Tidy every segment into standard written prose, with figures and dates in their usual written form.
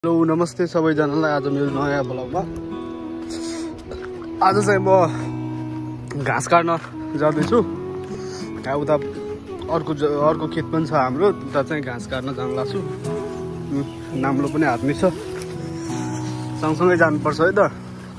Hello नमस्ते सबैजनालाई। आज मेरो नयाँ ब्लगमा आज चाहिँ म घाँस काट्न जाँदैछु। उता अर्को खेत पनि छ हाम्रो, उता चाहिँ घाँस काट्न जान लाग्छु। नाम्लो पनि हात्ने छ, सँगसँगै जानुपर्छ है त।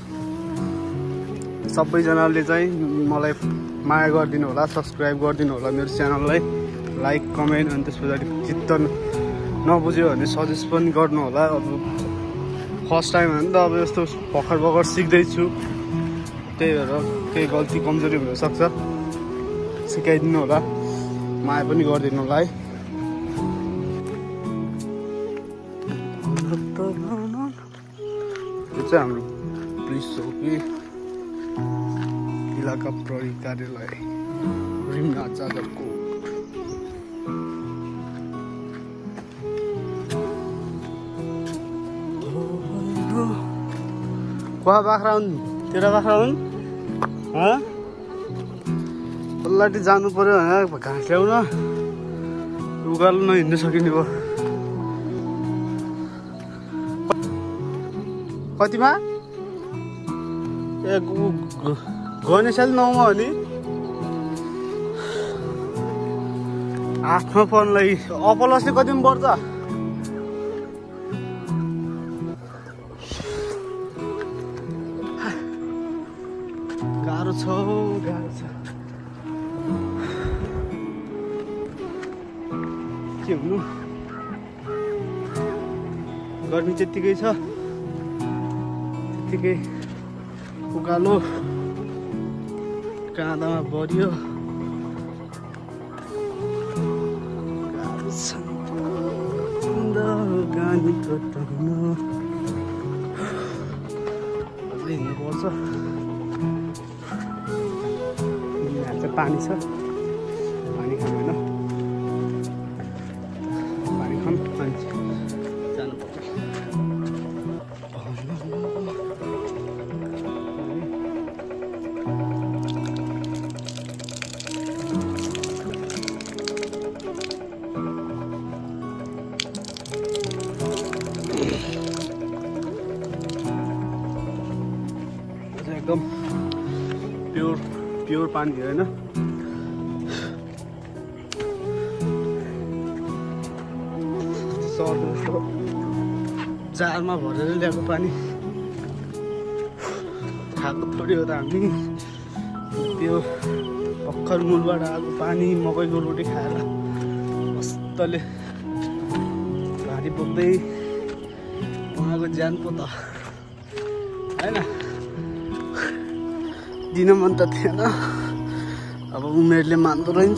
सबैजनाले चाहिँ मलाई माया गरिदिनु होला, सब्सक्राइब गरिदिनु होला मेरो च्यानललाई, लाइक कमेन्ट, अनि त्यस पछाडि चित्त नबुझ्यो भने सजेस्ट पनि गर्नु होला। अब फर्स्ट टाइम हो नि त, अब यस्तो भर्खर सिक्दैछु, त्यही भएर केही गल्ती कमजोरी हुनसक्छ, सिकाइदिनु होला, माया पनि गरिदिनु होला है। यो चाहिँ हाम्रो पुलिस चौकी इलाका प्रहरी कार्यालय रिमना जाजरकोट। कुवा बाख्रा हुन्, तेरा बाख्रा हुन्? पल्लाटी जानु पर्यो भनेर घाँस ल्याउन, उकालो नहिँड्नु सकिने भयो। कतिमा? ए गणेशले 9मा हो नि, 8मा पर्नलाई। अपलसले कतिमा पर्छ? गाह्रो छ। के हुनु, गर्मी त्यत्तिकै छ, त्यत्तिकै उकालो काँदामा बढ्यो। गाह्रो छ अझै हिँड्नुपर्छ। पानी छ, पानी खानु होइन, पानी खाऊँ अनि जानुपर्छ। एकदम प्योर पानी होइन, सहरको जारमा भरेर ल्याएको पानी खाएको थोरै हो त हामी। त्यो भर्खर मूलबाट आएको पानी मकैको रोटी खाएर मस्तले भारी बोक्दै उहाँको ज्यान पो त होइन, दिन मन त थिएन। अब उमेरले मान्दो रहन्छ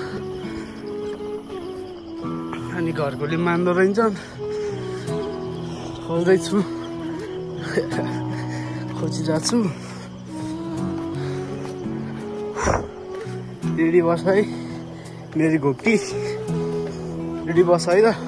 अनि घरकोले मान्दो रहन्छन्। खोज्दैछु, खोजिरहेको छु। रेडी बस है मेरी घोप्टी, रेडी बस है त।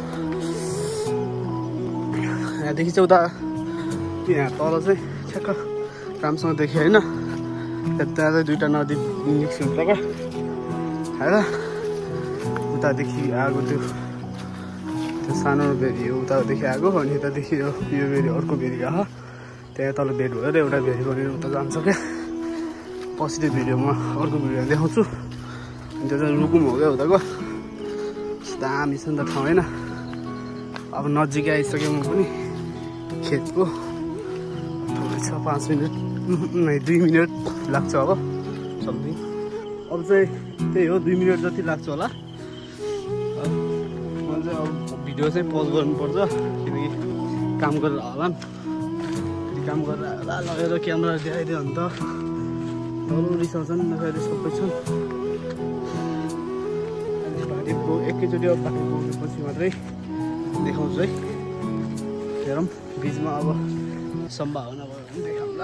यहाँदेखि चाहिँ उता यहाँ तल चाहिँ ठ्याक्क राम्रोसँग देखेँ होइन, त्यहाँ चाहिँ दुईवटा नदी मिक्स हुन्छ क्या होइन। उतादेखि आएको त्यो सानो भेरी हो, उतादेखि आएको, अनि यतादेखि यो भेरी अर्को भेरी आयो, त्यहाँ तल भेट भएर एउटा भेरी बनेर उता जान्छ क्या। पछिल्लो भिडियोमा अर्को भिडियो देखाउँछु। अनि त्यो चाहिँ रुकुम हो क्या उताको, दामी छ नि त ठाउँ होइन। अब नजिकै आइसक्यो म पनि खेतको, थोरै छ 5 मिनट 2 मिनट लाग्छ अब समथिङ। अब चाहिँ त्यही हो 2 मिनट जति लाग्छ होला। मैले चाहिँ अब भिडियो चाहिँ पज गर्नुपर्छ, किनकि काम गरेर होला नि, फेरि काम गरेर होला लगेर क्यामेरा देखाइदियो भने त डल्लो रिसाउँछन्, नखाएर सबै छन्। अनि भारी एकैचोटि अब भारी बोकेपछि मात्रै देखाउँछु है। हेरौँ बिचमा अब सम्भावना भयो भने देखाउँला।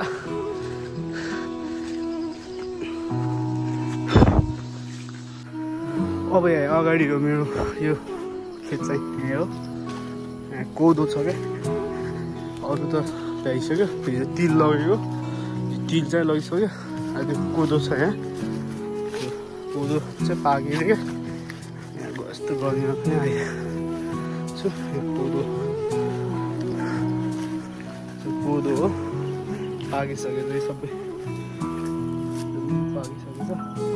अब यहाँ अगाडि हो मेरो यो खेत चाहिँ, यहाँ हो। यहाँ कोदो छ क्या, अरू त ल्याइसक्यो। हिजो तिल लगेको, तिल चाहिँ लगिसक्यो। अहिले कोदो छ यहाँ, कोदो चाहिँ पाकेर क्या। यहाँ यस्तो गर्मीमा पनि आइछु। यो कोदो पाकिसकेको चाहिँ सबै पाकिसकेको छ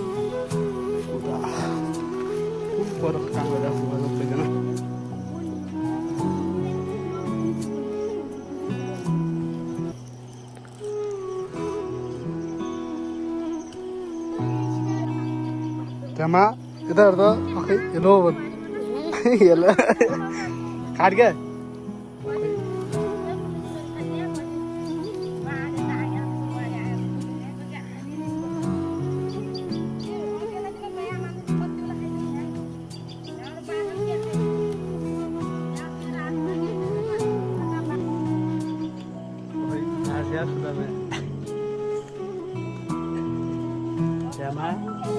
पर काम गरिरहेको छ सबैजना त्यहाँमा यता हेर्दा खै हेलो हेलो काट क्या sudah me siapa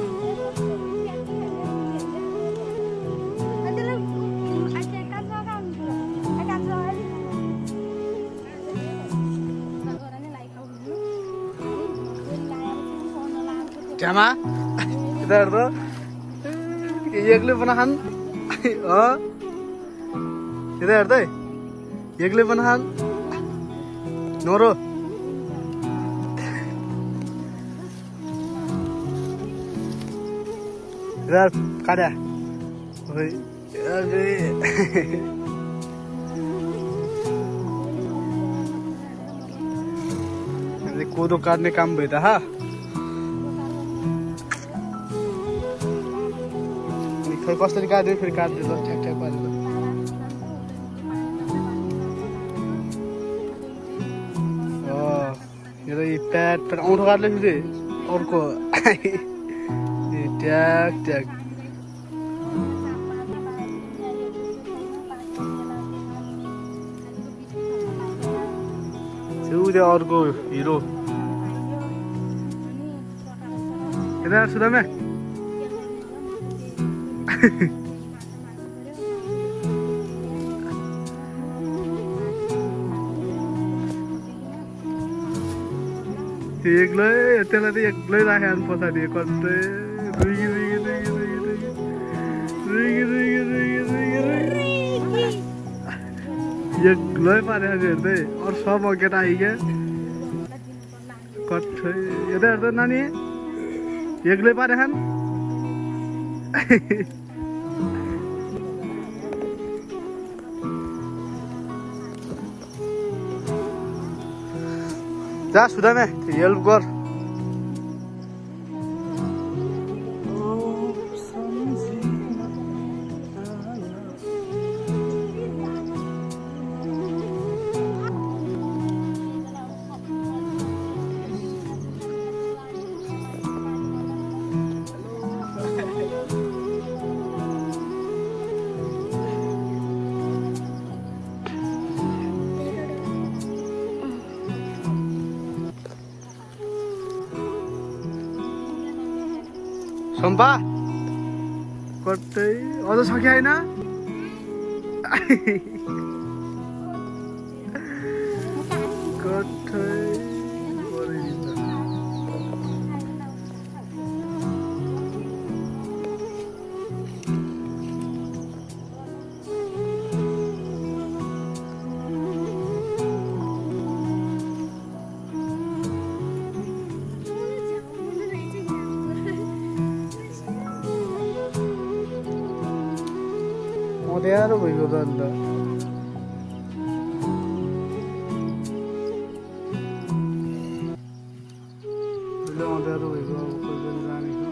siapa kita itu yegli panahan oh kita itu yegli panahan Noro Rar, kada. Oi, अरे कोदो काट्ने काम भयो त हा खै कसरी काट्यो फेरि काट्दै ल ठ्याक ठ्याक पारेर यो त प्याट प्याट औँठो काट्ले फेरि अर्को ट्याक ट्याक त्यो अर्को हिरो यता सुदामे एक्लै त्यसलाई त एक्लै राखेर पछाडि कतै एक्लै पारेको हेर्दै अरू सब केटा आइग्या कठै यता हेर्दा नानी एक्लै पारेखान जा सुदामे हेल्प गर सम्पा कतै अझ सक्यो होइन कतै अँध्यारो भइगयो त अन्त अँध्यारो भइगयो अब कोही पनि जाने